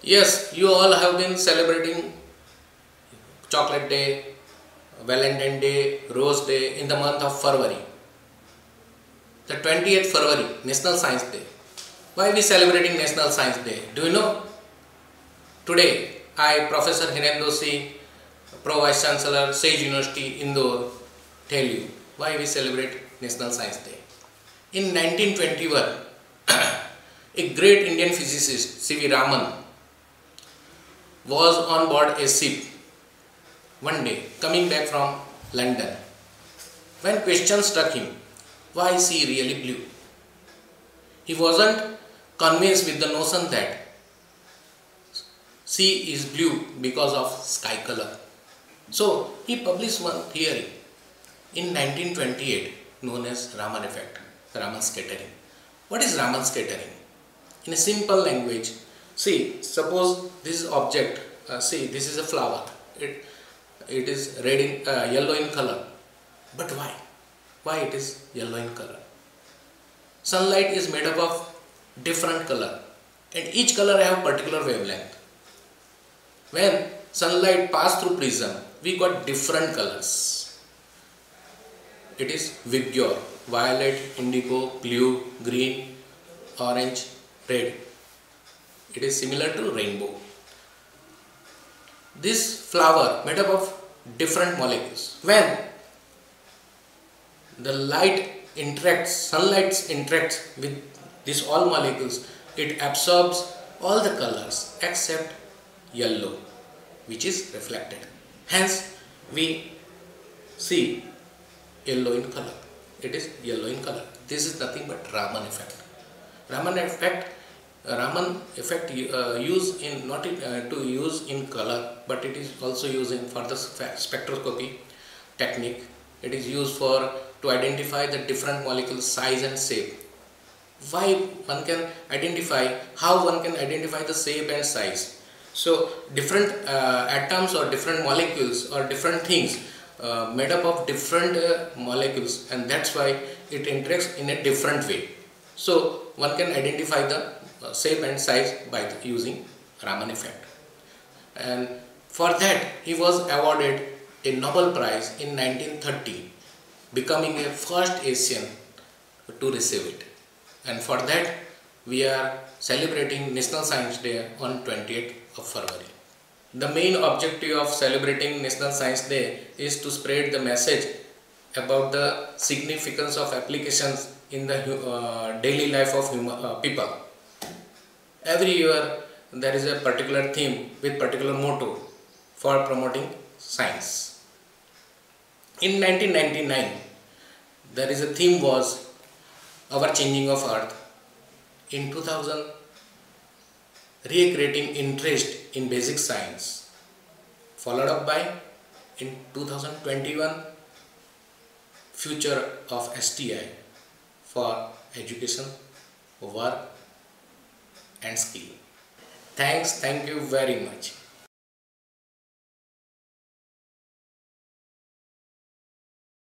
Yes, you all have been celebrating Chocolate Day, Valentine Day, Rose Day in the month of February. The 20th February, National Science Day. Why we celebrating National Science Day? Do you know? Today, I, Professor Hiren Doshi, Pro Vice Chancellor, Sage University, Indore, tell you why we celebrate National Science Day. In 1921, a great Indian physicist, C.V. Raman, was on board a ship one day coming back from London. When question struck him, why is sea really blue? He wasn't convinced with the notion that sea is blue because of sky color. So he published one theory in 1928 known as Raman effect, Raman scattering. What is Raman scattering? In a simple language, see, suppose this object, see, this is a flower. It is red in, yellow in color. But why? Why it is yellow in color? Sunlight is made up of different color, and each color have particular wavelength. When sunlight pass through prism, we got different colors. It is vigor, violet, indigo, blue, green, orange, red. It is similar to rainbow. This flower made up of different molecules. When the light interacts, sunlight interacts with these all molecules, it absorbs all the colors except yellow, which is reflected. Hence, we see yellow in color. It is yellow in color. This is nothing but Raman effect. Raman effect used in not to use in color, but it is also used in for the spectroscopy technique. It is used for to identify the different molecules size and shape. Why one can identify, how one can identify the shape and size. So different atoms or different molecules or different things made up of different molecules, and that's why it interacts in a different way. So one can identify the shape and size by using Raman effect. And for that he was awarded a Nobel Prize in 1930, becoming a first Asian to receive it. And for that we are celebrating National Science Day on 20th of February. The main objective of celebrating National Science Day is to spread the message about the significance of applications in the daily life of people. Every year there is a particular theme with particular motto for promoting science. In 1999, there is a theme was our changing of earth. In 2000, recreating interest in basic science, followed up by in 2021 future of STI for education, work and skill. Thank you very much.